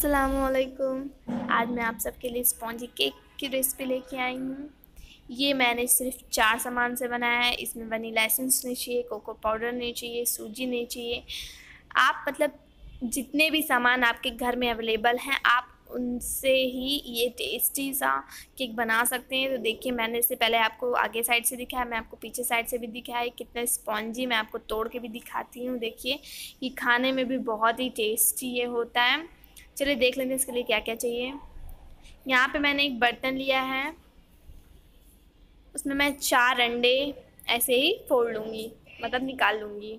अस्सलामुअलैकुम। आज मैं आप सबके लिए स्पॉन्जी केक की रेसिपी लेके आई हूँ। ये मैंने सिर्फ 4 सामान से बनाया है। इसमें वनीला एसेंस नहीं चाहिए, कोको पाउडर नहीं चाहिए, सूजी नहीं चाहिए। आप मतलब जितने भी सामान आपके घर में अवेलेबल हैं आप उनसे ही ये टेस्टी सा केक बना सकते हैं। तो देखिए, मैंने इससे पहले आपको आगे साइड से दिखाया, मैं आपको पीछे साइड से भी दिखाया है कितना स्पॉन्जी। मैं आपको तोड़ के भी दिखाती हूँ। देखिए, ये खाने में भी बहुत ही टेस्टी ये होता है। चलिए देख लेते हैं इसके लिए क्या क्या चाहिए। यहाँ पे मैंने एक बर्तन लिया है, उसमें मैं 4 अंडे ऐसे ही फोड़ लूँगी, मतलब निकाल लूँगी।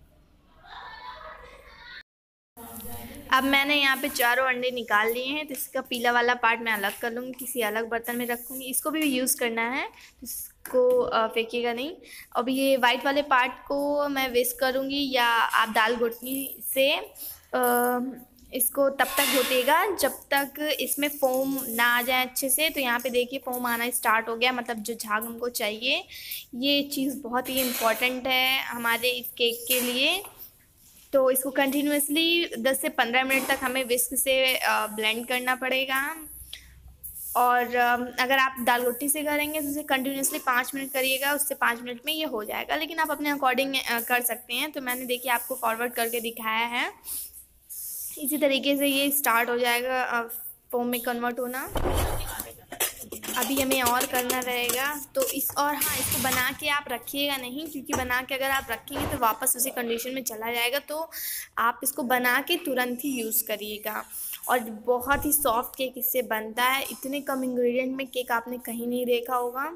अब मैंने यहाँ पे चारों अंडे निकाल लिए हैं, तो इसका पीला वाला पार्ट मैं अलग कर लूँगी, किसी अलग बर्तन में रखूँगी। इसको भी यूज़ करना है, इसको फेंकिएगा नहीं। अब ये वाइट वाले पार्ट को मैं विस्क करूँगी, या आप दाल घोटनी से इसको तब तक घोटिएगा जब तक इसमें फोम ना आ जाए अच्छे से। तो यहाँ पे देखिए फोम आना स्टार्ट हो गया, मतलब जो झाग हमको चाहिए। ये चीज़ बहुत ही इम्पॉर्टेंट है हमारे इस केक के लिए। तो इसको कंटिन्यूसली 10 से 15 मिनट तक हमें विस्क से ब्लेंड करना पड़ेगा। और अगर आप दाल रोटी से करेंगे तो उसे कंटिन्यूसली 5 मिनट करिएगा, उससे 5 मिनट में ये हो जाएगा। लेकिन आप अपने अकॉर्डिंग कर सकते हैं। तो मैंने देखिए आपको फॉरवर्ड करके दिखाया है। इसी तरीके से ये स्टार्ट हो जाएगा फोम में कन्वर्ट होना। अभी हमें और करना रहेगा। तो हाँ, इसको बना के आप रखिएगा नहीं, क्योंकि बना के अगर आप रखेंगे तो वापस उसी कंडीशन में चला जाएगा। तो आप इसको बना के तुरंत ही यूज़ करिएगा। और बहुत ही सॉफ्ट केक इससे बनता है। इतने कम इंग्रेडिएंट में केक आपने कहीं नहीं देखा होगा।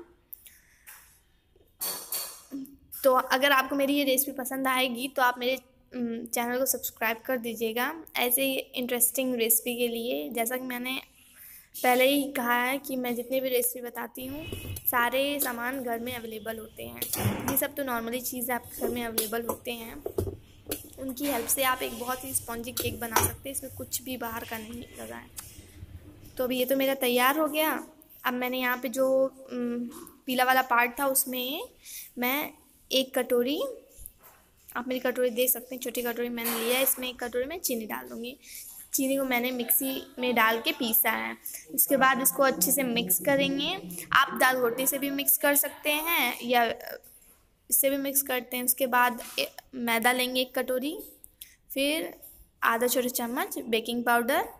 तो अगर आपको मेरी ये रेसिपी पसंद आएगी तो आप मेरे चैनल को सब्सक्राइब कर दीजिएगा ऐसे ही इंटरेस्टिंग रेसिपी के लिए। जैसा कि मैंने पहले ही कहा है कि मैं जितनी भी रेसिपी बताती हूँ सारे सामान घर में अवेलेबल होते हैं। ये सब तो नॉर्मली चीज़ें आपके घर में अवेलेबल होते हैं, उनकी हेल्प से आप एक बहुत ही स्पॉन्जी केक बना सकते हैं। इसमें कुछ भी बाहर का नहीं लगा है। तो अभी ये तो मेरा तैयार हो गया। अब मैंने यहाँ पे जो पीला वाला पार्ट था उसमें मैं 1 कटोरी, आप मेरी कटोरी देख सकते हैं, छोटी कटोरी मैंने लिया है। इसमें 1 कटोरी में चीनी डाल दूँगी। चीनी को मैंने मिक्सी में डाल के पीसा है। इसके बाद इसको अच्छे से मिक्स करेंगे। आप दाल रोटी से भी मिक्स कर सकते हैं या इससे भी मिक्स करते हैं। उसके बाद मैदा लेंगे 1 कटोरी, फिर आधा छोटा चम्मच बेकिंग पाउडर।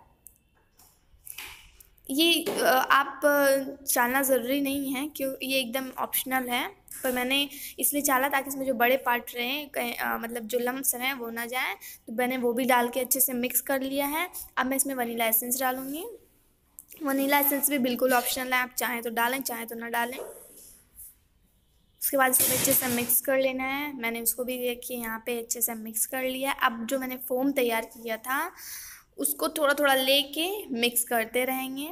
ये आप डालना ज़रूरी नहीं है, क्यों, ये एकदम ऑप्शनल है। पर मैंने इसलिए डाला ताकि इसमें जो बड़े पार्ट रहें मतलब जो लम्स हैं वो ना जाए। तो मैंने वो भी डाल के अच्छे से मिक्स कर लिया है। अब मैं इसमें वनीला एसेंस डालूँगी। वनीला एसेंस भी बिल्कुल ऑप्शनल है, आप चाहें तो डालें, चाहें तो ना डालें। उसके बाद इसको अच्छे से मिक्स कर लेना है। मैंने उसको भी देखिए यहाँ पे अच्छे से मिक्स कर लिया। अब जो मैंने फोम तैयार किया था उसको थोड़ा थोड़ा लेके मिक्स करते रहेंगे।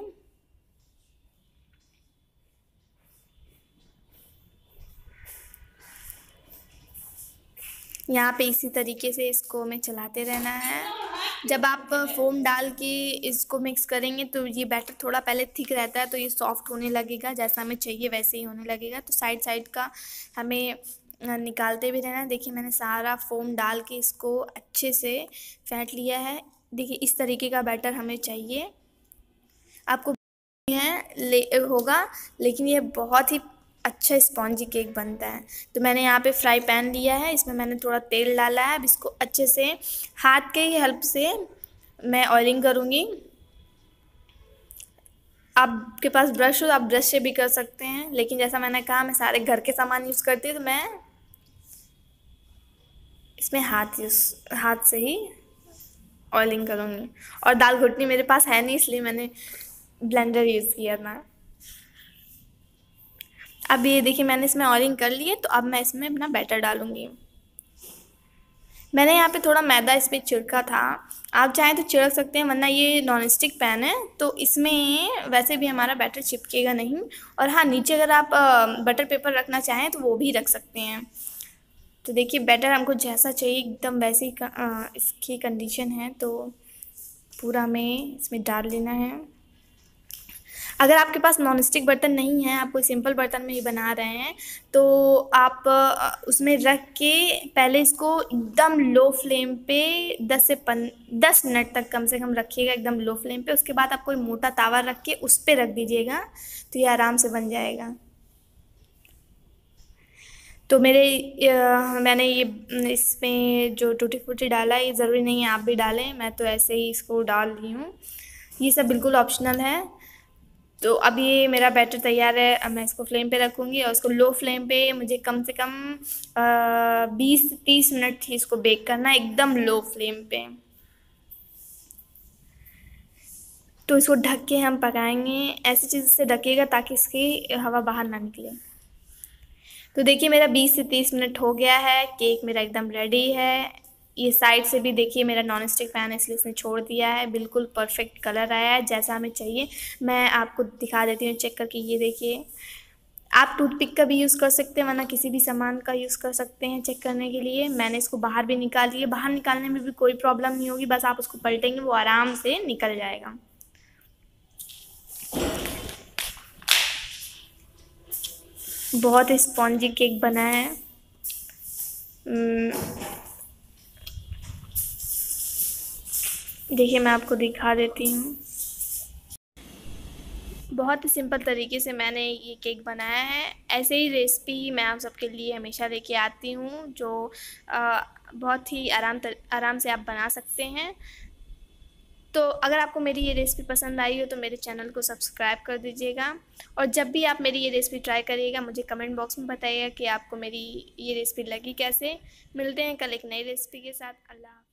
यहाँ पे इसी तरीके से इसको हमें चलाते रहना है। जब आप फोम डाल के इसको मिक्स करेंगे तो ये बैटर थोड़ा पहले थिक रहता है, तो ये सॉफ्ट होने लगेगा, जैसा हमें चाहिए वैसे ही होने लगेगा। तो साइड साइड का हमें निकालते भी रहना है। देखिए मैंने सारा फोम डाल के इसको अच्छे से फेंट लिया है। देखिए इस तरीके का बैटर हमें चाहिए। आपको होगा, लेकिन ये बहुत ही अच्छा स्पॉन्जी केक बनता है। तो मैंने यहाँ पे फ्राई पैन लिया है, इसमें मैंने थोड़ा तेल डाला है। अब इसको अच्छे से हाथ के ही हेल्प से मैं ऑयलिंग करूँगी। आपके पास ब्रश हो आप ब्रश से भी कर सकते हैं, लेकिन जैसा मैंने कहा मैं सारे घर के सामान यूज़ करती हूँ, तो मैं इसमें हाथ से ही ऑयलिंग करूँगी। और दाल घुटनी मेरे पास है नहीं, इसलिए मैंने ब्लेंडर यूज़ किया था। अब ये देखिए मैंने इसमें ऑयलिंग कर ली है। तो अब मैं इसमें अपना बैटर डालूँगी। मैंने यहाँ पे थोड़ा मैदा इस पर छिड़का था, आप चाहें तो छिड़क सकते हैं, वरना ये नॉन स्टिक पैन है तो इसमें वैसे भी हमारा बैटर चिपकेगा नहीं। और हाँ, नीचे अगर आप बटर पेपर रखना चाहें तो वो भी रख सकते हैं। तो देखिए बैटर हमको जैसा चाहिए एकदम वैसी इसकी कंडीशन है, तो पूरा हमें इसमें डाल लेना है। अगर आपके पास नॉन स्टिक बर्तन नहीं है, आप कोई सिंपल बर्तन में ही बना रहे हैं, तो आप उसमें रख के पहले इसको एकदम लो फ्लेम पे 10 मिनट तक कम से कम रखिएगा एकदम लो फ्लेम पे। उसके बाद आप कोई मोटा तावा रख के उस पर रख दीजिएगा, तो ये आराम से बन जाएगा। तो मैंने ये इसमें जो टूटी फ्रूटी डाला है, ये ज़रूरी नहीं है आप भी डालें, मैं तो ऐसे ही इसको डाल रही हूँ। ये सब बिल्कुल ऑप्शनल है। तो अब ये मेरा बैटर तैयार है। अब मैं इसको फ्लेम पे रखूँगी और इसको लो फ्लेम पे मुझे कम से कम 20 से 30 मिनट ही इसको बेक करना है, एकदम लो फ्लेम पे। तो इसको ढक के हम पकाएंगे, ऐसी चीज़ से ढकिएगा ताकि इसकी हवा बाहर ना निकले। तो देखिए मेरा 20 से 30 मिनट हो गया है, केक मेरा एकदम रेडी है। ये साइड से भी देखिए मेरा नॉन स्टिक पैन है इसलिए इसने छोड़ दिया है, बिल्कुल परफेक्ट कलर आया है जैसा हमें चाहिए। मैं आपको दिखा देती हूँ चेक करके, ये देखिए। आप टूथपिक का भी यूज़ कर सकते हैं, वरना किसी भी सामान का यूज़ कर सकते हैं चेक करने के लिए। मैंने इसको बाहर भी निकाल लिया, बाहर निकालने में भी कोई प्रॉब्लम नहीं होगी, बस आप उसको पलटेंगे वो आराम से निकल जाएगा। बहुत स्पॉन्जी केक बना है। देखिए मैं आपको दिखा देती हूँ। बहुत ही सिंपल तरीके से मैंने ये केक बनाया है। ऐसे ही रेसिपी मैं आप सबके लिए हमेशा लेके आती हूँ, जो बहुत ही आराम से आप बना सकते हैं। तो अगर आपको मेरी ये रेसिपी पसंद आई हो तो मेरे चैनल को सब्सक्राइब कर दीजिएगा, और जब भी आप मेरी ये रेसिपी ट्राई करिएगा मुझे कमेंट बॉक्स में बताइएगा कि आपको मेरी ये रेसिपी लगी कैसे। मिलते हैं कल एक नई रेसिपी के साथ। अल्लाह।